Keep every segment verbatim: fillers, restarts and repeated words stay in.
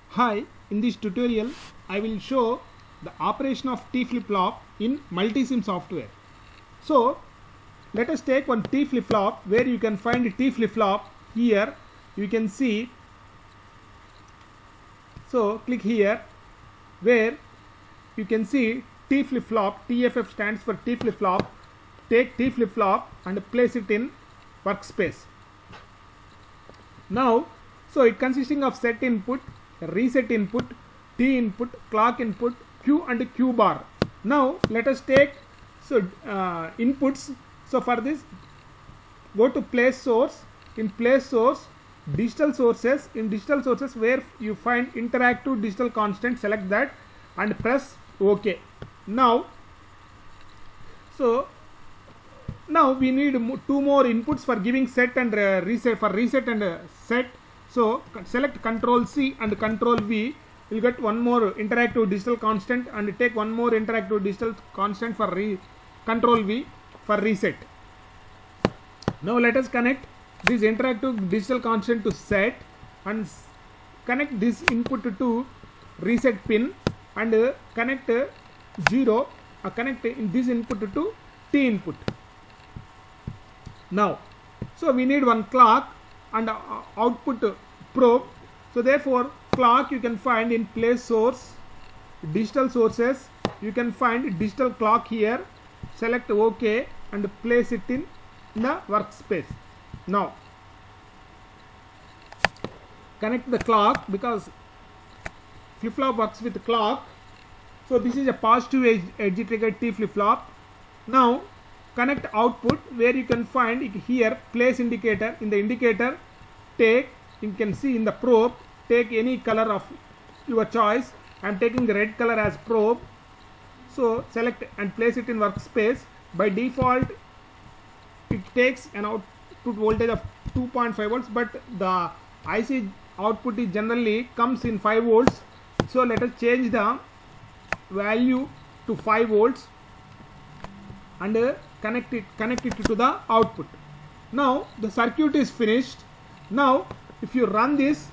Hi, in this tutorial I will show the operation of T flip-flop in multisim software. So let us take one T flip-flop where you can find T flip-flop. Here you can see, so click here where you can see T flip-flop. T F F stands for T flip-flop. Take T flip-flop and place it in workspace. Now, so it consisting of set input, reset input, T input, clock input, Q and Q bar. Now let us take so uh, inputs. So for this, go to place source. In place source, digital sources. In digital sources, where you find interactive digital constant, select that and press OK. Now, so now we need two more inputs for giving set and uh, reset. For reset and uh, set, so select Control C and Control V. You'll get one more interactive digital constant and take one more interactive digital constant for re Control V for reset. Now let us connect this interactive digital constant to set and connect this input to reset pin and uh, connect uh, zero uh, connect in this input to T input. Now, so we need one clock and uh, output probe. So therefore clock you can find in place source, digital sources, you can find digital clock here. Select OK and place it in the workspace. Now connect the clock because flip-flop works with clock. So this is a positive edge, edge triggered T flip-flop. Now connect output where you can find it here place indicator. In the indicator, take, you can see in the probe, take any color of your choice. I am taking the red color as probe. So select and place it in workspace. By default it takes an output voltage of two point five volts, but the I C output is generally comes in five volts. So let us change the value to five volts and uh, connect it connect it to the output. Now the circuit is finished. Now if you run this,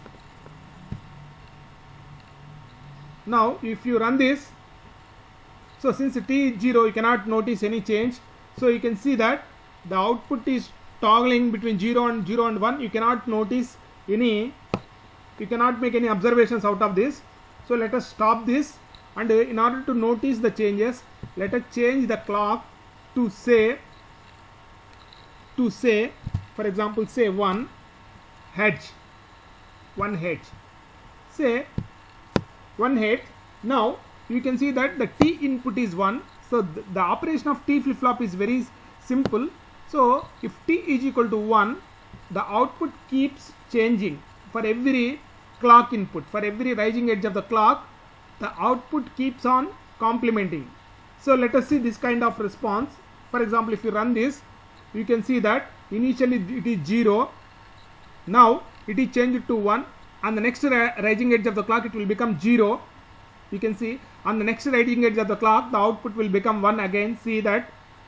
now if you run this, so since T is zero, you cannot notice any change. So you can see that the output is toggling between zero and zero and one. You cannot notice any, you cannot make any observations out of this. So let us stop this, and uh, in order to notice the changes, let us change the clock to say to say for example say one hertz, one hertz, say one hertz. Now you can see that the T input is one. So th the operation of T flip-flop is very simple. So if T is equal to one, the output keeps changing for every clock input. For every rising edge of the clock, the output keeps on complementing. So let us see this kind of response. For example, if you run this, you can see that initially it is zero. Now it is changed to one. On the next rising edge of the clock, it will become zero. You can see on the next rising edge of the clock, the output will become one again. See that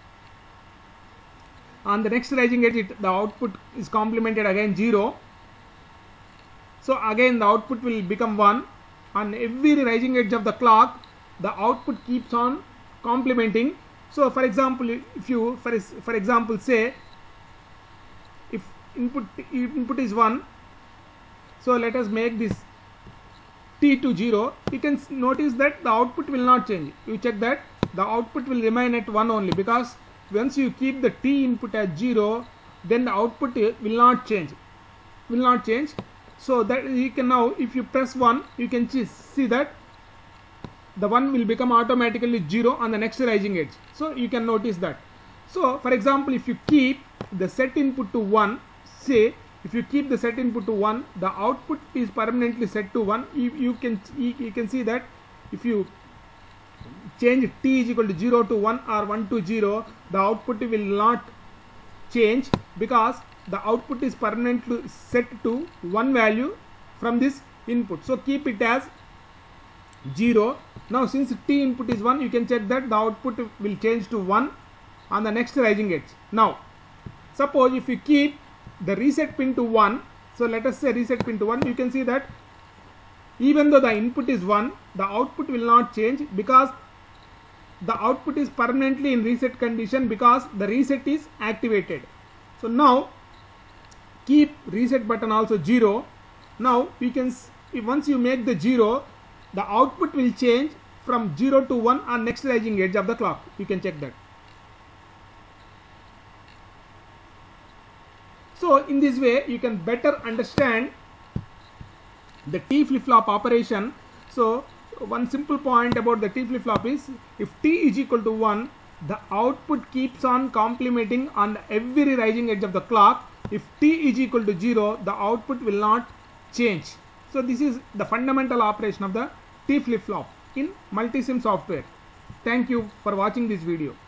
on the next rising edge, it, the output is complemented again zero. So again the output will become one. On every rising edge of the clock, the output keeps on complementing. So for example, if you for, for example say if input input is one, so let us make this T to zero. You can notice that the output will not change. You check that the output will remain at one only, because once you keep the T input at zero, then the output will not change, will not change. So that you can now, if you press one, you can see that the one will become automatically zero on the next rising edge. So you can notice that. So for example, if you keep the set input to one, say if you keep the set input to one, the output is permanently set to one. You, you can you, you can see that if you change T is equal to zero to one or one to zero, the output will not change because the output is permanently set to one value from this input. So keep it as zero. Now since T input is one, you can check that the output will change to one on the next rising edge. Now suppose if you keep the reset pin to one, so let us say reset pin to one, you can see that even though the input is one, the output will not change because the output is permanently in reset condition because the reset is activated. So now keep reset button also zero. Now we can, once you make the zero, the output will change from zero to one on next rising edge of the clock. You can check that. So in this way you can better understand the T flip-flop operation. So one simple point about the T flip-flop is, if T is equal to one, the output keeps on complementing on every rising edge of the clock. If T is equal to zero, the output will not change. So this is the fundamental operation of the T flip-flop in multisim software. Thank you for watching this video.